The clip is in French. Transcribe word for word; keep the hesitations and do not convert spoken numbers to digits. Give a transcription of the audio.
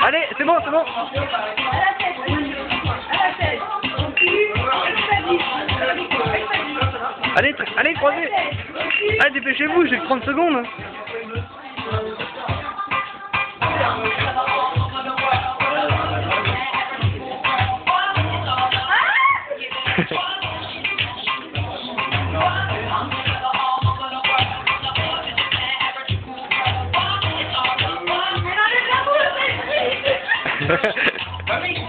Allez, c'est bon, c'est bon. Allez, allez, croisez. Allez, dépêchez-vous, j'ai que trente secondes. Let me